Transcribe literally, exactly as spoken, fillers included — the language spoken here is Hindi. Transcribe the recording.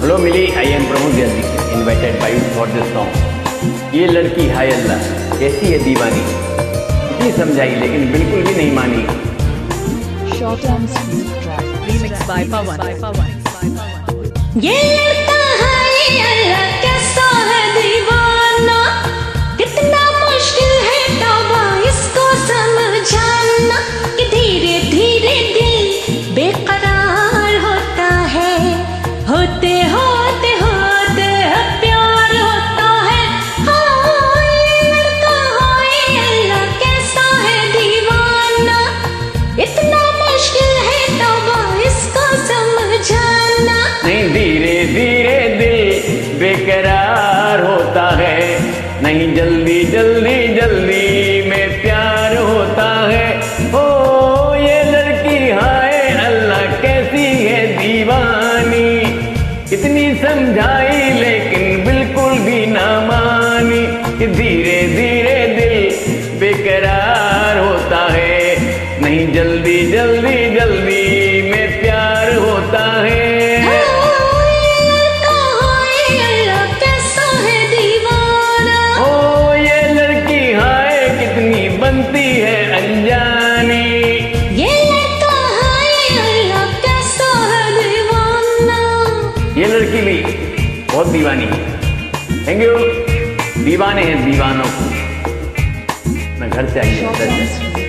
Hello Mili, I am Pramod जल्दी invited by you for this song. ये लड़की हाय अल्लाह कैसी है दीवानी, इतनी समझाई लेकिन बिल्कुल भी नहीं मानी। Short and sweet track remixed by Pawan. ये लड़का हाय अल्लाह कैसा है दीवाना, कितना मुश्किल है तौबा इसको समझाना कि धीरे धीरे दिल बेकरार होता है, होते होते होते प्यार होता है। हाँ ये लड़का हाय अल्लाह कैसा है दीवाना, इतना मुश्किल है तौबा इसको समझाना। नहीं धीरे धीरे दिल बेकरार होता है, नहीं जल्दी जल्दी जल्दी में प्यार होता है। ओ ये लड़की हाय अल्लाह कैसी है दीवानी, इतनी समझाई लेकिन बिल्कुल भी ना मानी कि धीरे धीरे दिल बेकरार होता है, नहीं जल्दी जल्दी जल्दी में प्यार होता है। ओ ये लड़की हाय कितनी बनती है अनजानी, ये लड़का हाय अल्लाह कैसा है दीवाना। ये लड़की भी बहुत दीवानी है। Thank you. दीवाने हैं दीवानों को, मैं घर से आई Short हूँ। and sweet